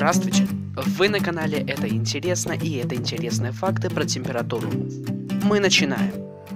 Здравствуйте! Вы на канале «Это интересно» и это интересные факты про температуру. Мы начинаем.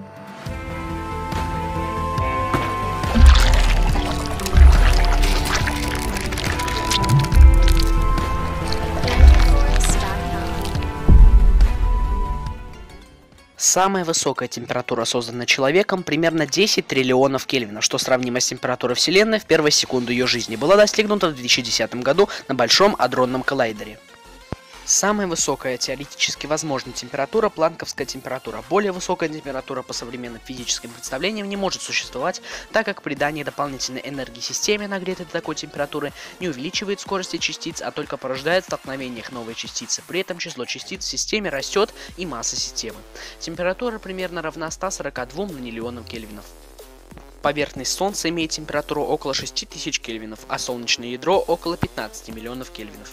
Самая высокая температура, созданная человеком, примерно 10 триллионов Кельвина, что сравнимо с температурой Вселенной в первую секунду ее жизни, была достигнута в 2010 году на Большом адронном коллайдере. Самая высокая теоретически возможная температура – планковская температура. Более высокая температура по современным физическим представлениям не может существовать, так как придание дополнительной энергии системе, нагретой до такой температуры, не увеличивает скорости частиц, а только порождает столкновение их новой частицы. При этом число частиц в системе растет и масса системы. Температура примерно равна 142 миллионам кельвинов. Поверхность Солнца имеет температуру около 6000 кельвинов, а солнечное ядро около 15 миллионов кельвинов.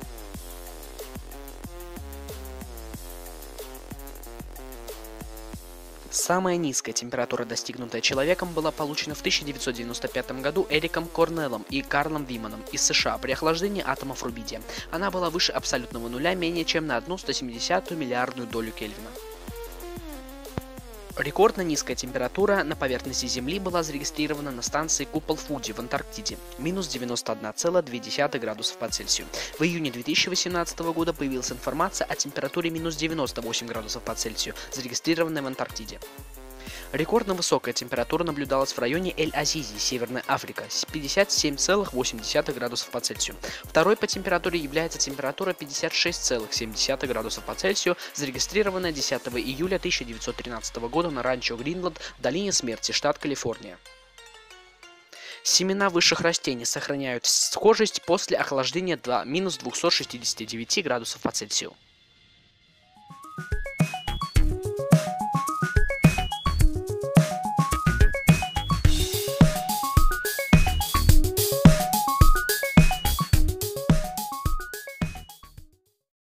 Самая низкая температура, достигнутая человеком, была получена в 1995 году Эриком Корнеллом и Карлом Виманом из США при охлаждении атомов рубидия. Она была выше абсолютного нуля менее чем на 1/170 миллиардную долю Кельвина. Рекордно низкая температура на поверхности Земли была зарегистрирована на станции Купол Фуджи в Антарктиде – минус 91,2 градусов по Цельсию. В июне 2018 года появилась информация о температуре минус 98 градусов по Цельсию, зарегистрированной в Антарктиде. Рекордно высокая температура наблюдалась в районе Эль-Азизи, Северная Африка, с 57,8 градусов по Цельсию. Второй по температуре является температура 56,7 градусов по Цельсию, зарегистрированная 10 июля 1913 года на ранчо Гринланд в долине смерти, штат Калифорния. Семена высших растений сохраняют схожесть после охлаждения до минус 269 градусов по Цельсию.